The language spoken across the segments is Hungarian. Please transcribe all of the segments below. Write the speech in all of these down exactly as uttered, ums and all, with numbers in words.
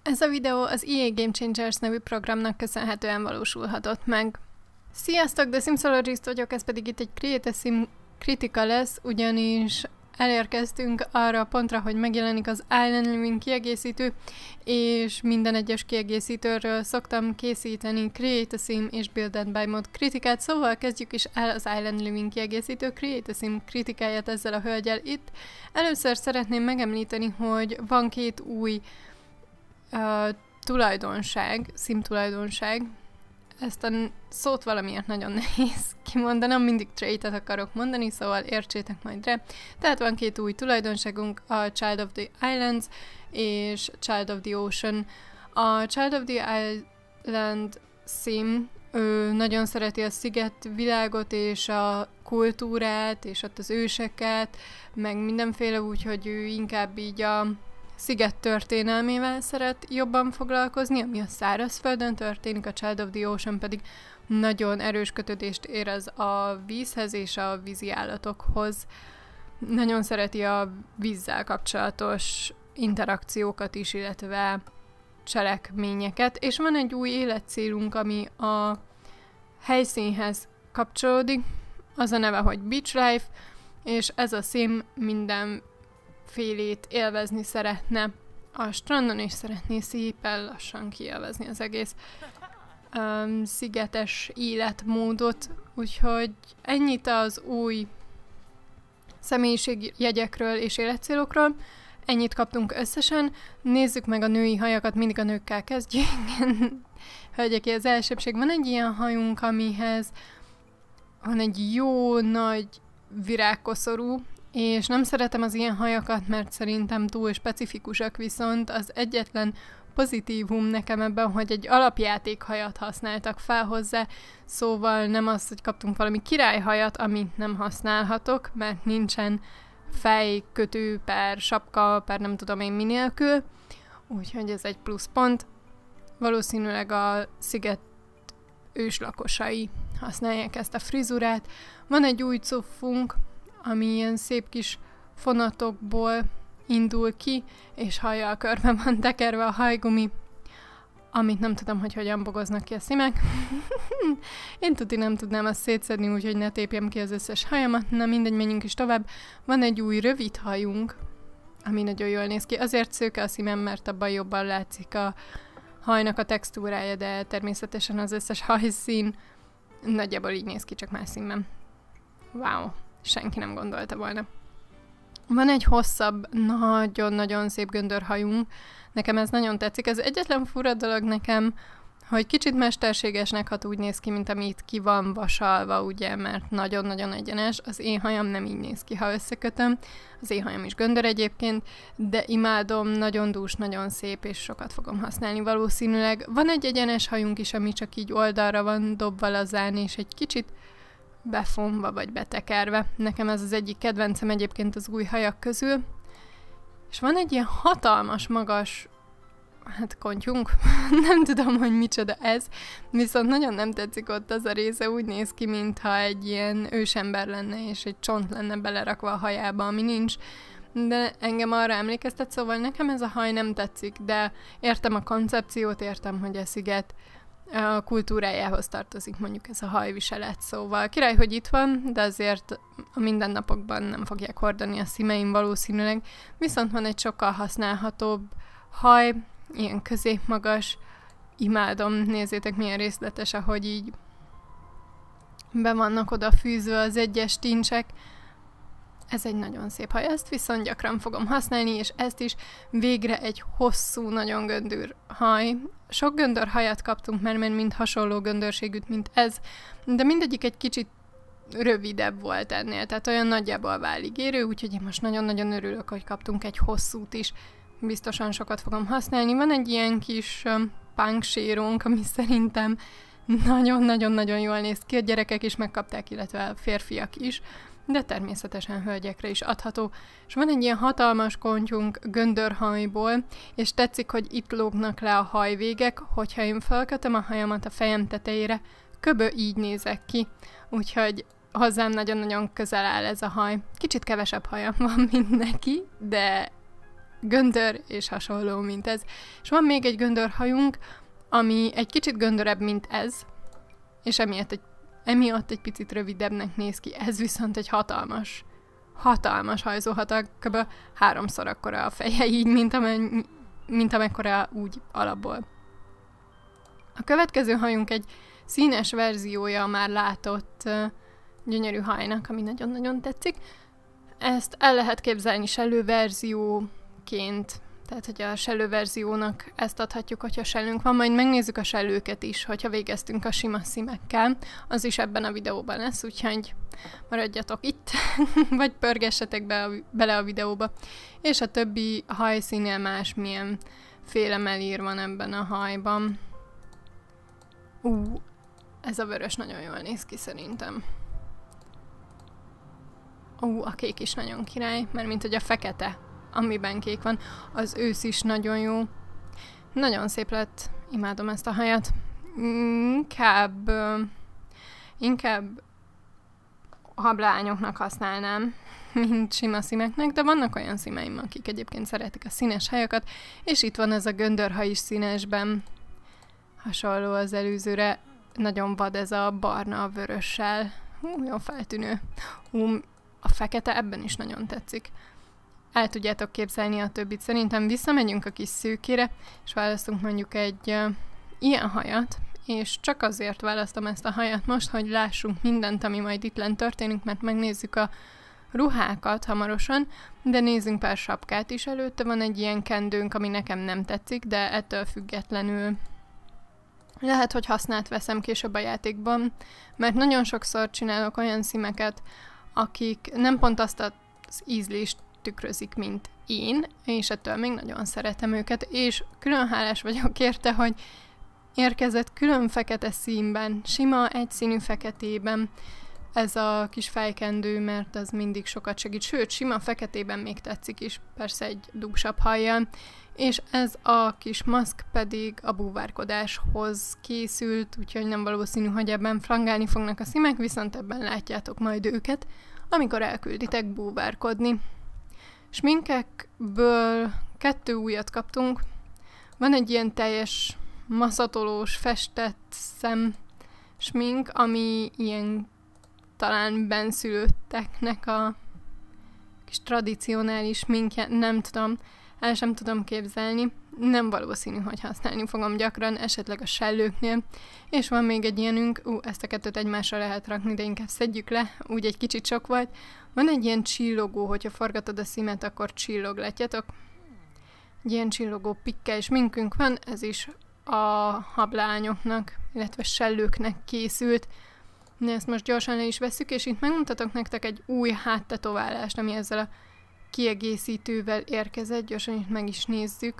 Ez a videó az E A Game Changers nevű programnak köszönhetően valósulhatott meg. Sziasztok, The Simsologist vagyok, ez pedig itt egy Create a Sim kritika lesz, ugyanis elérkeztünk arra a pontra, hogy megjelenik az Island Living kiegészítő, és minden egyes kiegészítőről szoktam készíteni Create a Sim és Build and Buy mod kritikát, szóval kezdjük is el az Island Living kiegészítő Create a Sim kritikáját ezzel a hölgyel itt. Először szeretném megemlíteni, hogy van két új uh, tulajdonság, sim tulajdonság. Ezt a szót valamiért nagyon nehéz kimondanom, mindig trait-et akarok mondani, szóval értsétek majd rá. Tehát van két új tulajdonságunk, a Child of the Islands és Child of the Ocean. A Child of the Island sim, ő nagyon szereti a sziget világot és a kultúrát, és ott az őseket, meg mindenféle, úgyhogy ő inkább így a sziget történelmével szeret jobban foglalkozni, ami a szárazföldön történik, a Child of the Ocean pedig nagyon erős kötődést érez a vízhez és a vízi állatokhoz. Nagyon szereti a vízzel kapcsolatos interakciókat is, illetve cselekményeket, és van egy új életcélunk, ami a helyszínhez kapcsolódik, az a neve, hogy Beach Life, és ez a sim minden félét élvezni szeretne a strandon, és szeretné szépen lassan kielvezni az egész um, szigetes életmódot. Úgyhogy ennyit az új személyiségjegyekről és életcélokról. Ennyit kaptunk összesen. Nézzük meg a női hajakat, mindig a nőkkel kezdjük. Hölgyeké az elsőbség. Van egy ilyen hajunk, amihez van egy jó nagy virágkoszorú, és nem szeretem az ilyen hajakat, mert szerintem túl specifikusak, viszont az egyetlen pozitívum nekem ebben, hogy egy alapjátékhajat használtak fel hozzá, szóval nem az, hogy kaptunk valami királyhajat, amit nem használhatok, mert nincsen fejkötő per sapka, per nem tudom én mi nélkül, úgyhogy ez egy pluszpont. Valószínűleg a sziget őslakosai használják ezt a frizurát. Van egy új cuffunk, ami ilyen szép kis fonatokból indul ki, és hajjal körben van tekerve a hajgumi, amit nem tudom, hogy hogyan bogoznak ki a szimek. Én tuti nem tudnám azt szétszedni, úgyhogy ne tépjem ki az összes hajamat. Na mindegy, menjünk is tovább. Van egy új rövid hajunk, ami nagyon jól néz ki. Azért szőke a szímem, mert abban jobban látszik a hajnak a textúrája, de természetesen az összes hajszín nagyjából így néz ki, csak más színben. Wow! Senki nem gondolta volna. Van egy hosszabb, nagyon-nagyon szép göndörhajunk. Nekem ez nagyon tetszik. Ez egyetlen fura dolog nekem, hogy kicsit mesterségesnek hat úgy néz ki, mint amit ki van vasalva, ugye, mert nagyon-nagyon egyenes. Az én hajam nem így néz ki, ha összekötöm. Az én hajam is göndör egyébként, de imádom, nagyon dús, nagyon szép, és sokat fogom használni valószínűleg. Van egy egyenes hajunk is, ami csak így oldalra van dobva lazán, és egy kicsit befonva vagy betekerve. Nekem ez az egyik kedvencem egyébként az új hajak közül. És van egy ilyen hatalmas, magas, hát kontyunk, nem tudom, hogy micsoda ez, viszont nagyon nem tetszik ott az a része, úgy néz ki, mintha egy ilyen ősember lenne, és egy csont lenne belerakva a hajába, ami nincs. De engem arra emlékeztet, szóval nekem ez a haj nem tetszik, de értem a koncepciót, értem, hogy a sziget a kultúrájához tartozik mondjuk ez a hajviselet, szóval király, hogy itt van, de azért a mindennapokban nem fogják hordani a szímeim valószínűleg, viszont van egy sokkal használhatóbb haj, ilyen középmagas, imádom, nézzétek milyen részletes, ahogy így be vannak oda fűzve az egyes tincsek. Ez egy nagyon szép haj, ezt viszont gyakran fogom használni, és ezt is végre egy hosszú, nagyon göndör haj. Sok göndör hajat kaptunk, mert mind hasonló göndörségűt, mint ez, de mindegyik egy kicsit rövidebb volt ennél, tehát olyan nagyjából váligérő, úgyhogy én most nagyon-nagyon örülök, hogy kaptunk egy hosszút is. Biztosan sokat fogom használni. Van egy ilyen kis um, punksérunk, ami szerintem nagyon-nagyon-nagyon jól néz ki, a gyerekek is megkapták, illetve a férfiak is, de természetesen hölgyekre is adható. És van egy ilyen hatalmas kontyunk göndörhajból, és tetszik, hogy itt lógnak le a hajvégek, hogyha én felkötöm a hajamat a fejem tetejére, köbö így nézek ki, úgyhogy hozzám nagyon-nagyon közel áll ez a haj. Kicsit kevesebb hajam van, mint neki, de göndör és hasonló, mint ez. És van még egy göndörhajunk, ami egy kicsit göndörebb, mint ez, és emiatt egy, emiatt egy picit rövidebbnek néz ki. Ez viszont egy hatalmas, hatalmas hajzóhatak, kb. háromszor akkora a feje így, mint, amen, mint amekkora úgy alapból. A következő hajunk egy színes verziója a már látott uh, gyönyörű hajnak, ami nagyon-nagyon tetszik. Ezt el lehet képzelni sellő verzióként, tehát hogy a sellő verziónak ezt adhatjuk, hogyha sellőnk van, majd megnézzük a sellőket is, hogyha végeztünk a sima szímekkel, az is ebben a videóban lesz, úgyhogy maradjatok itt, vagy pörgessetek be a, bele a videóba. És a többi hajszínél másmilyen féle melír van ebben a hajban. Ú, ez a vörös nagyon jól néz ki szerintem. Ú, a kék is nagyon király, mert mint hogy a fekete, amiben kék van, az ősz is nagyon jó. Nagyon szép lett, imádom ezt a hajat. Inkább, inkább hablányoknak használnám, mint sima színeknek, de vannak olyan színeim, akik egyébként szeretik a színes hajakat, és itt van ez a göndörhaj is színesben, hasonló az előzőre, nagyon vad ez a barna a vörössel. Hú, jó feltűnő. Hú, a fekete ebben is nagyon tetszik. El tudjátok képzelni a többit. Szerintem visszamegyünk a kis szőkére, és választunk mondjuk egy uh, ilyen hajat, és csak azért választom ezt a hajat most, hogy lássunk mindent, ami majd itt lent történik, mert megnézzük a ruhákat hamarosan, de nézzünk pár sapkát is. Előtte van egy ilyen kendőnk, ami nekem nem tetszik, de ettől függetlenül lehet, hogy használt veszem később a játékban, mert nagyon sokszor csinálok olyan szímeket, akik nem pont azt az ízlést tükrözik, mint én, és ettől még nagyon szeretem őket, és külön hálás vagyok érte, hogy érkezett külön fekete színben, sima egyszínű feketében ez a kis fejkendő, mert az mindig sokat segít, sőt, sima feketében még tetszik is, persze egy dúsabb hajjal, és ez a kis maszk pedig a búvárkodáshoz készült, úgyhogy nem valószínű, hogy ebben flangálni fognak a szímek, viszont ebben látjátok majd őket, amikor elkülditek búvárkodni. Sminkekből kettő újat kaptunk. Van egy ilyen teljes maszatolós, festett szem smink, ami ilyen talán benszülötteknek a kis tradicionális sminkje, nem tudom, el sem tudom képzelni. Nem valószínű, hogy használni fogom gyakran, esetleg a sellőknél. És van még egy ilyenünk, ú, ezt a kettőt egymásra lehet rakni, de inkább szedjük le, úgy egy kicsit sok volt. Van egy ilyen csillogó, hogyha forgatod a szímet, akkor csillog, látjátok? Egy ilyen csillogó pikke és minkünk van, ez is a hablányoknak, illetve sellőknek készült. De ezt most gyorsan le is vesszük, és itt megmutatok nektek egy új háttetoválást, ami ezzel a kiegészítővel érkezett, gyorsan itt meg is nézzük.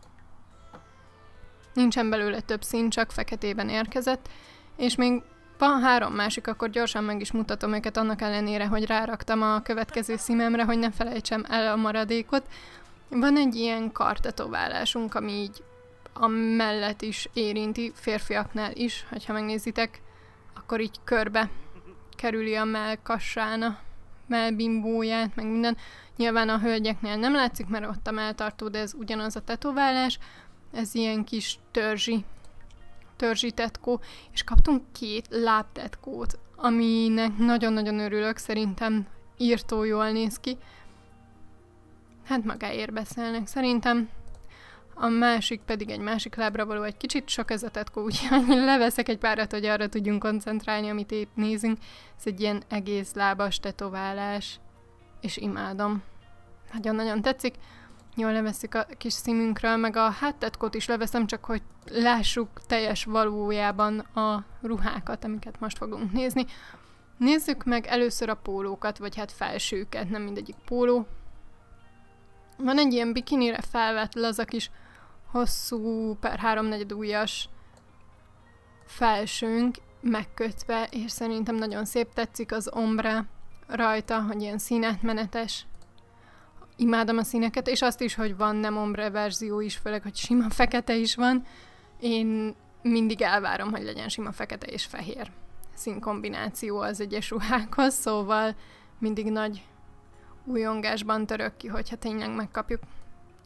Nincsen belőle több szín, csak feketében érkezett, és még van három másik, akkor gyorsan meg is mutatom őket, annak ellenére, hogy ráraktam a következő szímemre, hogy ne felejtsem el a maradékot. Van egy ilyen kartetoválásunk, ami így a mellet is érinti, férfiaknál is, hogyha megnézitek, akkor így körbe kerüli a mellkassán a mellbimbóját, meg minden. Nyilván a hölgyeknél nem látszik, mert ott a melltartó, de ez ugyanaz a tetoválás. Ez ilyen kis törzsi, törzsi tetkó, és kaptunk két lábtetkót, aminek nagyon-nagyon örülök, szerintem írtó jól néz ki. Hát magáért beszélnek szerintem. A másik pedig egy másik lábra való, egy kicsit sok ez a tetkó, úgyhogy leveszek egy párat, hogy arra tudjunk koncentrálni, amit épp nézünk. Ez egy ilyen egész lábas tetoválás, és imádom. Nagyon-nagyon tetszik. Jól levesszük a kis színünkről, meg a háttetkót is leveszem, csak hogy lássuk teljes valójában a ruhákat, amiket most fogunk nézni. Nézzük meg először a pólókat, vagy hát felsőket, nem mindegyik póló. Van egy ilyen bikinire felvett laza kis hosszú per háromnegyed ujjas felsőnk megkötve, és szerintem nagyon szép, tetszik az ombre rajta, hogy ilyen színátmenetes. Imádom a színeket, és azt is, hogy van nem ombre verzió is, főleg, hogy sima fekete is van. Én mindig elvárom, hogy legyen sima fekete és fehér színkombináció az egyes ruhákhoz, szóval mindig nagy újongásban török ki, hogyha tényleg megkapjuk.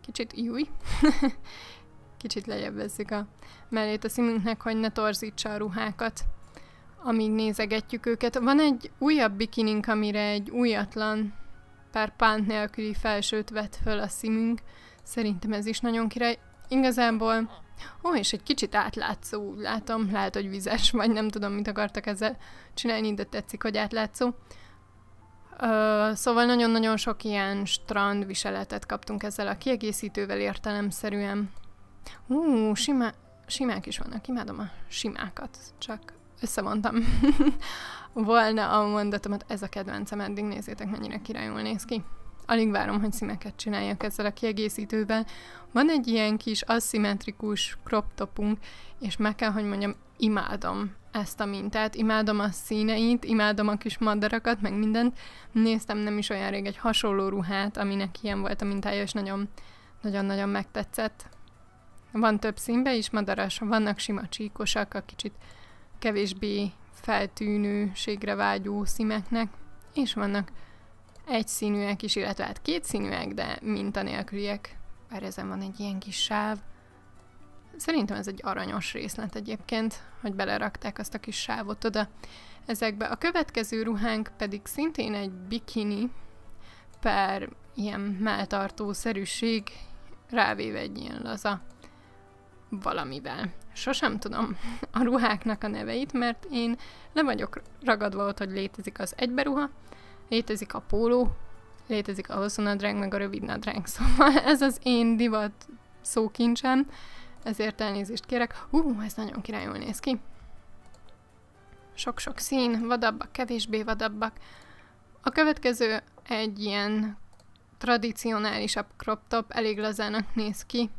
kicsit júj, kicsit lejjebb vesszük a mellét a színünknek, hogy ne torzítsa a ruhákat, amíg nézegetjük őket. Van egy újabb bikinink, amire egy újatlan, pár pánt nélküli felsőt vett föl a színünk. Szerintem ez is nagyon király. Igazából, ó, és egy kicsit átlátszó, úgy látom, lehet, hogy vizes, vagy nem tudom, mit akartak ezzel csinálni, de tetszik, hogy átlátszó. Uh, szóval nagyon-nagyon sok ilyen strand viseletet kaptunk ezzel a kiegészítővel értelemszerűen. Ú, uh, sima, simák is vannak, imádom a simákat, csak összevontam volna a mondatomat, ez a kedvencem eddig, nézzétek, mennyire királyul néz ki. Alig várom, hogy színeket csináljak ezzel a kiegészítővel. Van egy ilyen kis aszimmetrikus crop topunk, és meg kell, hogy mondjam, imádom ezt a mintát, imádom a színeit, imádom a kis madarakat, meg mindent. Néztem nem is olyan rég egy hasonló ruhát, aminek ilyen volt a mintája, és nagyon-nagyon megtetszett. Van több színbe is madaras, vannak sima csíkosak, a kicsit kevésbé feltűnőségre vágyó színeknek, és vannak egyszínűek is, illetve hát kétszínűek, de mintanélküliek. Bár ezen van egy ilyen kis sáv. Szerintem ez egy aranyos részlet egyébként, hogy belerakták azt a kis sávot oda ezekbe. A következő ruhánk pedig szintén egy bikini per ilyen melltartó-szerűség, rávéve egy ilyen laza valamivel. Sosem tudom a ruháknak a neveit, mert én le vagyok ragadva ott, hogy létezik az egyberuha, létezik a póló, létezik a hosszú nadrág, meg a rövid nadrág. Szóval ez az én divat szókincsem, ezért elnézést kérek. Hú, ez nagyon királyul néz ki. Sok-sok szín, vadabbak, kevésbé vadabbak. A következő egy ilyen tradicionálisabb crop top, elég lazának néz ki.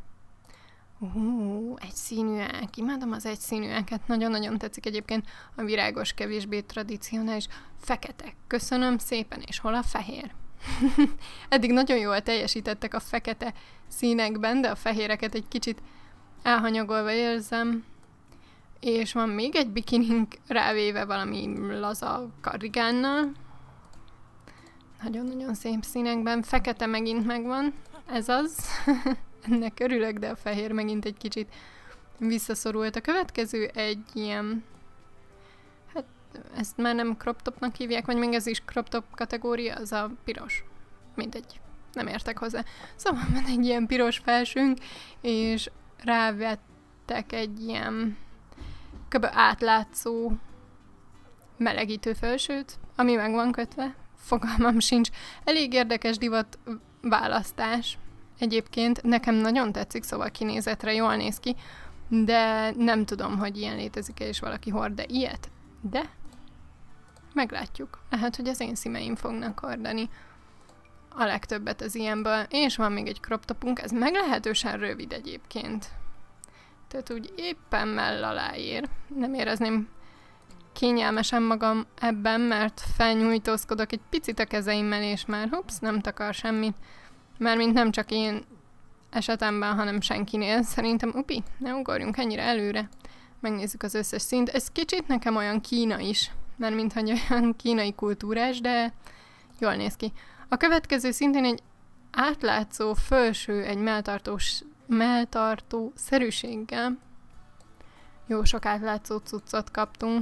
Ú, egyszínűek, imádom az egyszínűeket, nagyon-nagyon tetszik egyébként a virágos, kevésbé tradicionális, fekete, köszönöm szépen, és hol a fehér? Eddig nagyon jól teljesítettek a fekete színekben, de a fehéreket egy kicsit elhanyagolva érzem, és van még egy bikinink rávéve valami laza kardigánnal, nagyon-nagyon szép színekben, fekete megint megvan, ez az. Ennek örülök, de a fehér megint egy kicsit visszaszorult. A következő egy ilyen, hát ezt már nem crop topnak hívják, vagy még ez is crop top kategória, az a piros. Mindegy, nem értek hozzá. Szóval van egy ilyen piros felsőnk, és rávettek egy ilyen kb. Átlátszó melegítő felsőt, ami meg van kötve. Fogalmam sincs. Elég érdekes divat választás. Egyébként nekem nagyon tetszik, szóval kinézetre jól néz ki, de nem tudom, hogy ilyen létezik-e, és valaki hord-e ilyet. De meglátjuk. Lehet, hogy az én színeim fognak hordani a legtöbbet az ilyenből. És van még egy crop topunk, ez meglehetősen rövid egyébként. Tehát úgy éppen mell alá ér. Nem érezném kényelmesen magam ebben, mert felnyújtózkodok egy picit a kezeimmel, és már hupsz, nem takar semmit. Mármint nem csak én esetemben, hanem senkinél. Szerintem, upi, ne ugorjunk ennyire előre. Megnézzük az összes színt. Ez kicsit nekem olyan Kína is, mert mintha olyan kínai kultúrás, de jól néz ki. A következő szintén egy átlátszó felső, egy melltartós, melltartó szerűséggel. Jó sok átlátszó cuccot kaptunk.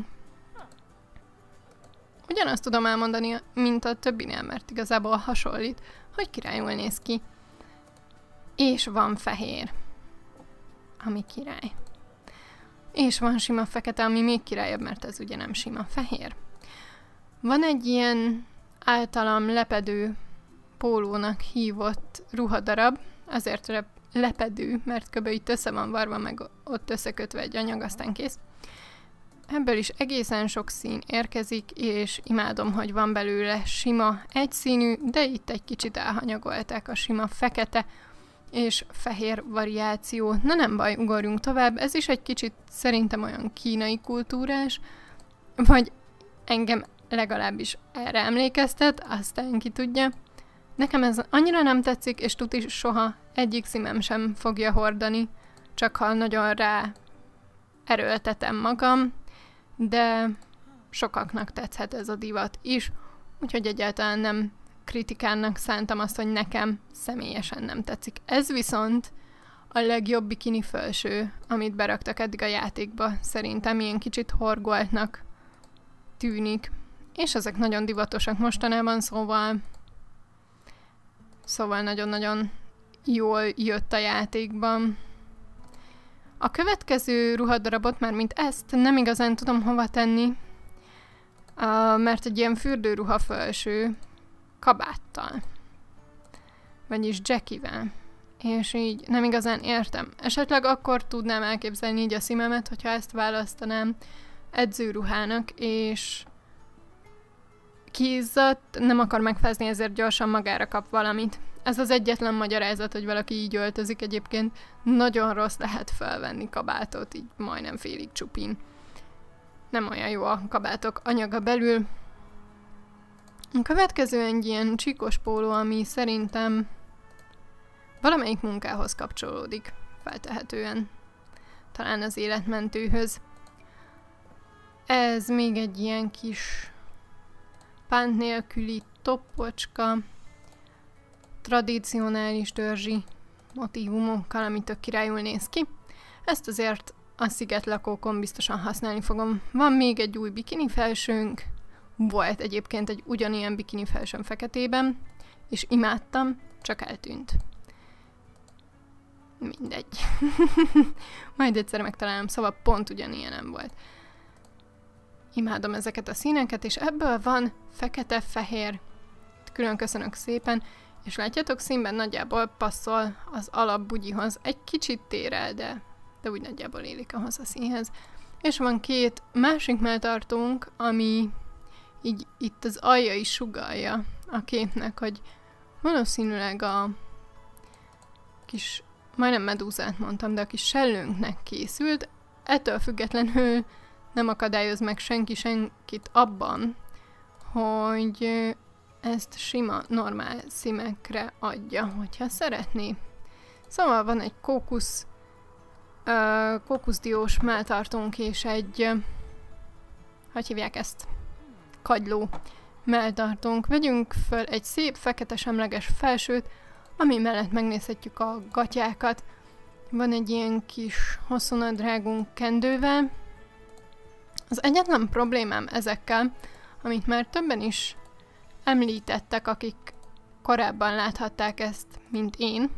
Ugyanazt tudom elmondani, mint a többinél, mert igazából hasonlít, hogy királyul néz ki. És van fehér, ami király. És van sima fekete, ami még királyabb, mert ez ugye nem sima fehér. Van egy ilyen általam lepedő pólónak hívott ruhadarab, azért lepedő, mert kb. Itt össze van varva, meg ott összekötve egy anyag, aztán kész. Ebből is egészen sok szín érkezik, és imádom, hogy van belőle sima egyszínű, de itt egy kicsit elhanyagolták a sima fekete és fehér variáció. Na nem baj, ugorjunk tovább. Ez is egy kicsit szerintem olyan kínai kultúrás, vagy engem legalábbis erre emlékeztet, aztán ki tudja. Nekem ez annyira nem tetszik, és tuti soha egyik színem sem fogja hordani, csak ha nagyon rá erőltetem magam, de sokaknak tetszhet ez a divat is, úgyhogy egyáltalán nem kritikának szántam azt, hogy nekem személyesen nem tetszik. Ez viszont a legjobb bikini felső, amit beraktak eddig a játékba. Szerintem ilyen kicsit horgoltnak tűnik. És ezek nagyon divatosak mostanában, szóval szóval nagyon-nagyon jól jött a játékban. A következő ruhadarabot, már mint ezt, nem igazán tudom hova tenni, uh, mert egy ilyen fürdőruha felső kabáttal. Vagyis Jackie-vel. És így nem igazán értem. Esetleg akkor tudnám elképzelni így a szívemet, hogyha ezt választanám edzőruhának, és kiizzadt, nem akar megfázni, ezért gyorsan magára kap valamit. Ez az egyetlen magyarázat, hogy valaki így öltözik, egyébként nagyon rossz lehet felvenni kabátot, így majdnem félig csupin. Nem olyan jó a kabátok anyaga belül. A következő egy ilyen csíkos póló, ami szerintem valamelyik munkához kapcsolódik, feltehetően. Talán az életmentőhöz. Ez még egy ilyen kis pánt nélküli toppocska, tradicionális törzsi motívumokkal, ami tök királyul néz ki. Ezt azért a szigetlakókon biztosan használni fogom. Van még egy új bikini felsőnk, volt egyébként egy ugyanilyen bikini felsőn feketében, és imádtam, csak eltűnt. Mindegy. Majd egyszer megtalálom, szóval pont ugyanilyenem volt. Imádom ezeket a színeket, és ebből van fekete-fehér. Külön köszönök szépen, és látjátok, színben nagyjából passzol az alapbugyihoz. Egy kicsit tér el, de, de úgy nagyjából élik ahhoz a színhez. És van két másik melltartónk, ami így itt az alja is sugallja a képnek, hogy valószínűleg a kis, majdnem medúzát mondtam, de a kis sellőnknek készült. Ettől függetlenül nem akadályoz meg senki senkit abban, hogy ezt sima, normál színekre adja, hogyha szeretné. Szóval van egy kókusz, uh, kókuszdiós melltartónk és egy, uh, hogy hívják ezt? Kagyló melltartónk. Vegyünk föl egy szép, fekete semleges felsőt, ami mellett megnézhetjük a gatyákat. Van egy ilyen kis hosszúnadrágunk kendővel. Az egyetlen problémám ezekkel, amit már többen is említettek, akik korábban láthatták ezt, mint én,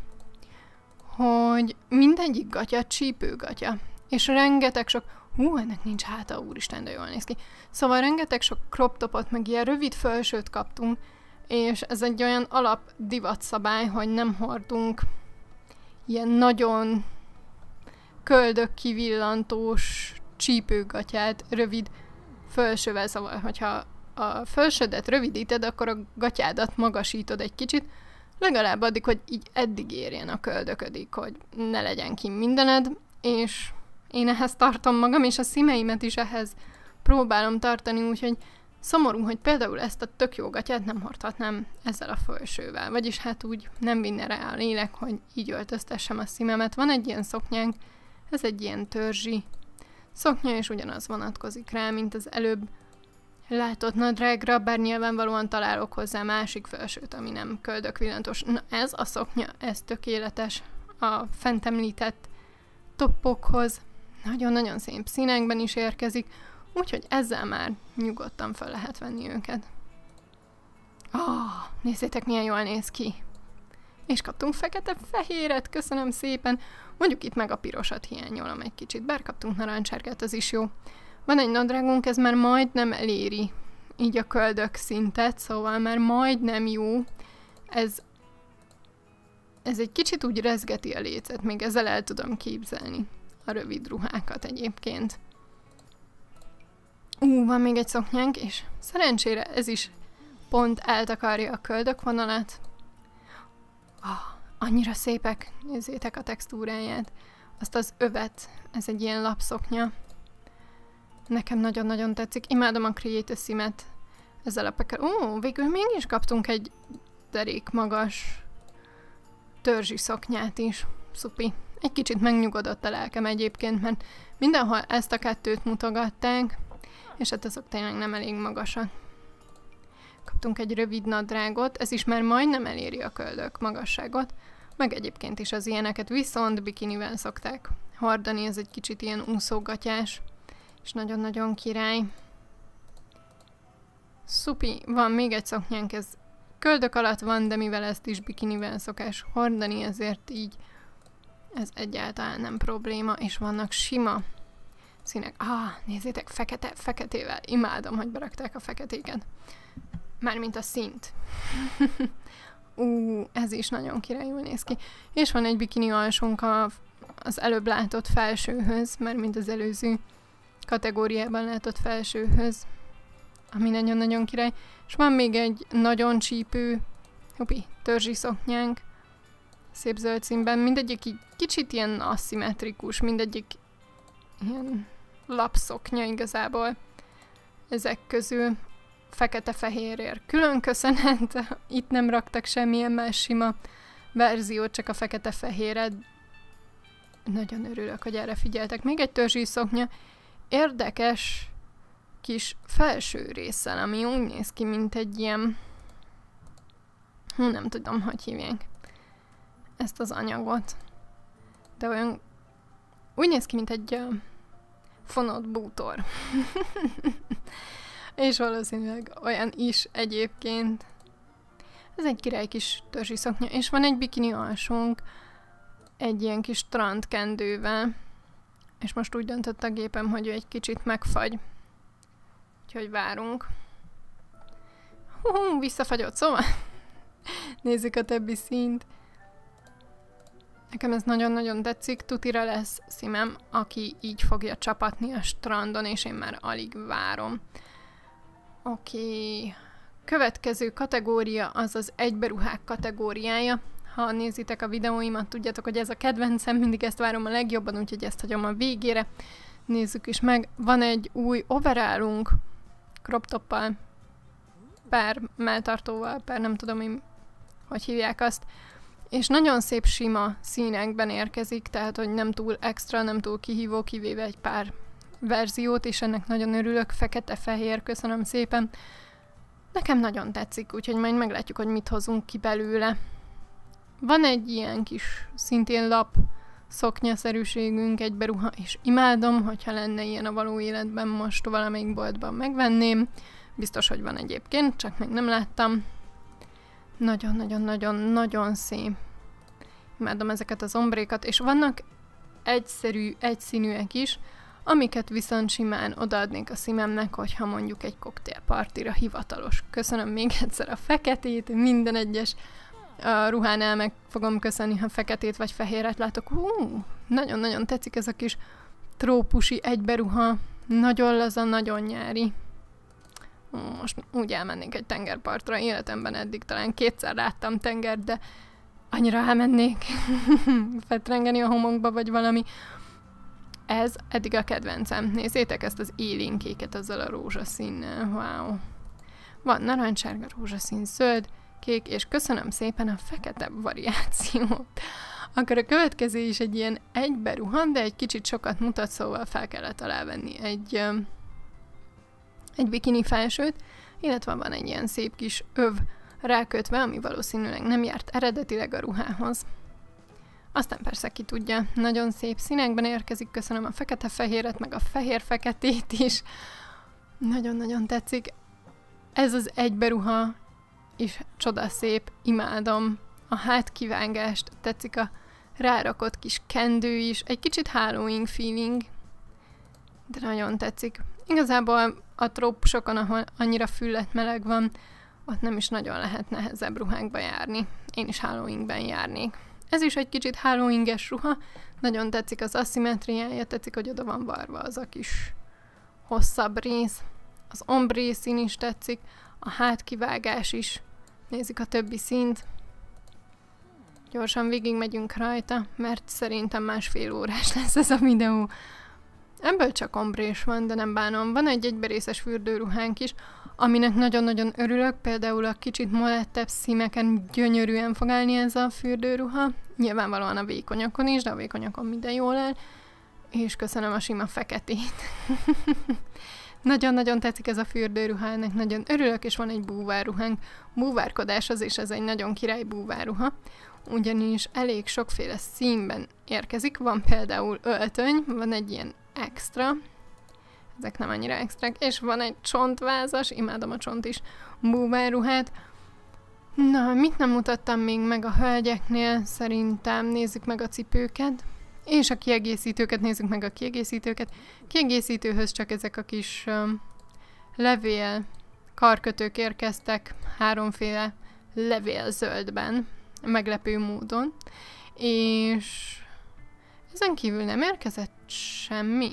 hogy mindegyik gatya csípőgatya, és rengeteg sok, hú, ennek nincs háta, úristen, de jól néz ki. Szóval rengeteg sok crop topot, meg ilyen rövid felsőt kaptunk, és ez egy olyan alap divatszabály, hogy nem hordunk ilyen nagyon köldök kivillantós csípőgatyát rövid felsővel, szóval, hogyha a felsődet rövidíted, akkor a gatyádat magasítod egy kicsit, legalább addig, hogy így eddig érjen a köldöködik, hogy ne legyen ki mindened, és én ehhez tartom magam, és a szímeimet is ehhez próbálom tartani, úgyhogy szomorú, hogy például ezt a tök jó gatyát nem hordhatnám ezzel a felsővel, vagyis hát úgy nem vinne rá a lélek, hogy így öltöztessem a szímemet. Van egy ilyen szoknyánk, ez egy ilyen törzsi szoknya, és ugyanaz vonatkozik rá, mint az előbb látott nadrágra, bár nyilvánvalóan találok hozzá másik felsőt, ami nem köldökvillantós. Na ez a szoknya, ez tökéletes a fent említett toppokhoz. Nagyon-nagyon szép színekben is érkezik, úgyhogy ezzel már nyugodtan fel lehet venni őket. Oh, nézzétek, milyen jól néz ki! És kaptunk fekete-fehéret, köszönöm szépen! Mondjuk itt meg a pirosat hiányolom egy kicsit, bár kaptunk narancsárgát, az is jó. Van egy nadrágunk, ez már majdnem eléri így a köldök szintet, szóval már majdnem jó. Ez, ez egy kicsit úgy rezgeti a lécet, még ezzel el tudom képzelni a rövid ruhákat egyébként. Ú, van még egy szoknyánk, és szerencsére ez is pont eltakarja a köldök vonalat. Ah, annyira szépek, nézzétek a textúráját. Azt az övet, ez egy ilyen lapszoknya. Nekem nagyon-nagyon tetszik. Imádom a Create a Sim-et ezzel a peker. Ó, végül mégis kaptunk egy derék magas törzsi szoknyát is. Szupi. Egy kicsit megnyugodott a lelkem egyébként, mert mindenhol ezt a kettőt mutogatták, és hát azok tényleg nem elég magasak. kaptunk egy rövid nadrágot, ez is már majdnem eléri a köldök magasságot, meg egyébként is az ilyeneket viszont bikinivel szokták hordani, ez egy kicsit ilyen úszógatyás, és nagyon-nagyon király. Szupi, van még egy szoknyánk, ez köldök alatt van, de mivel ezt is bikinivel szokás hordani, ezért így ez egyáltalán nem probléma, és vannak sima színek. Ah, nézzétek, fekete, feketével. Imádom, hogy berakták a feketéket. Mármint a színt. Ú, ez is nagyon királyul néz ki. És van egy bikini alsónk a, az előbb látott felsőhöz, mármint az előző kategóriában látott felsőhöz, ami nagyon-nagyon király. És van még egy nagyon csípő, hopi, törzsi szoknyánk, szép zöld színben, mindegyik így kicsit ilyen aszimmetrikus, mindegyik ilyen lapszoknya igazából ezek közül, fekete-fehérért. Külön köszönet, itt nem raktak semmilyen más sima verziót, csak a fekete-fehéret. Nagyon örülök, hogy erre figyeltek. Még egy törzsi szoknya, érdekes kis felső résszel, ami úgy néz ki, mint egy ilyen, hú, nem tudom, hogy hívják ezt az anyagot, de olyan úgy néz ki, mint egy uh, fonott bútor. És valószínűleg olyan is egyébként. Ez egy király kis törzsi szoknya, és van egy bikini alsónk, egy ilyen kis strandkendővel, és most úgy döntött a gépem, hogy ő egy kicsit megfagy. Úgyhogy várunk. Hú, visszafagyott, szóval nézzük a többi színt. Nekem ez nagyon-nagyon tetszik, tutira lesz szímem, aki így fogja csapatni a strandon, és én már alig várom. Oké, okay. Következő kategória az az egyberuhák kategóriája. Ha nézitek a videóimat, tudjátok, hogy ez a kedvencem, mindig ezt várom a legjobban, úgyhogy ezt hagyom a végére. Nézzük is meg. Van egy új overallunk, crop toppal, per melltartóval, per nem tudom én, hogy hívják azt. És nagyon szép sima színekben érkezik, tehát hogy nem túl extra, nem túl kihívó, kivéve egy pár verziót, és ennek nagyon örülök, fekete-fehér, köszönöm szépen. Nekem nagyon tetszik, úgyhogy majd meglátjuk, hogy mit hozunk ki belőle. Van egy ilyen kis, szintén lap szoknyaszerűségünk, egy beruha, és imádom, hogyha lenne ilyen a való életben, most valamelyik boltban megvenném. Biztos, hogy van egyébként, csak még nem láttam. Nagyon-nagyon-nagyon-nagyon szép. Imádom ezeket az ombrékat, és vannak egyszerű, egyszínűek is, amiket viszont simán odaadnék a szívemnek, hogyha mondjuk egy koktélpartira hivatalos. Köszönöm még egyszer a feketét, minden egyes a ruhánál meg fogom köszönni, ha feketét vagy fehéret látok. Hú, nagyon-nagyon tetszik ez a kis trópusi egyberuha, nagyon laza, nagyon nyári. Most úgy elmennék egy tengerpartra, életemben eddig talán kétszer láttam tengert, de annyira elmennék fetrengeni a homokba, vagy valami. Ez eddig a kedvencem. Nézzétek ezt az élénkéket azzal a rózsaszínnel. Wow. Van narancssárga, rózsaszín, zöld, kék, és köszönöm szépen a fekete variációt. Akkor a következő is egy ilyen egyberuha, de egy kicsit sokat mutat, szóval fel kellett alávenni egy, egy bikini felsőt, illetve van egy ilyen szép kis öv rákötve, ami valószínűleg nem járt eredetileg a ruhához. Aztán persze ki tudja, nagyon szép színekben érkezik, köszönöm a fekete-fehéret, meg a fehér-feketét is. Nagyon-nagyon tetszik. Ez az egyberuha is csodaszép, imádom. A hátkivágást, tetszik a rárakott kis kendő is, egy kicsit Halloween feeling, de nagyon tetszik. Igazából a trópusokon, ahol annyira füllet meleg van, ott nem is nagyon lehet nehezebb ruhákba járni. Én is Halloweenben járnék. Ez is egy kicsit Halloween-es ruha, nagyon tetszik az aszimmetriája, tetszik, hogy oda van varva az a kis hosszabb rész. Az ombré szín is tetszik, a hátkivágás is. Nézzük a többi színt. Gyorsan végigmegyünk rajta, mert szerintem másfél órás lesz ez a videó. Ebből csak ombrés van, de nem bánom. Van egy egyberészes fürdőruhánk is, aminek nagyon-nagyon örülök, például a kicsit molettebb színeken gyönyörűen fog állni ez a fürdőruha. Nyilvánvalóan a vékonyakon is, de a vékonyakon minden jól áll. És köszönöm a sima feketét. Nagyon-nagyon tetszik ez a fürdőruha, ennek nagyon örülök, és van egy búvárruhánk. Búvárkodás az is, ez egy nagyon király búvárruha, ugyanis elég sokféle színben érkezik. Van például öltöny, van egy ilyen extra, ezek nem annyira extrák, és van egy csontvázas, imádom a csont is, búvárruhát. Na, mit nem mutattam még meg a hölgyeknél? Szerintem nézzük meg a cipőket, és a kiegészítőket, nézzük meg a kiegészítőket. Kiegészítőhöz csak ezek a kis um, levél karkötők érkeztek, háromféle levél zöldben, meglepő módon, és ezen kívül nem érkezett semmi.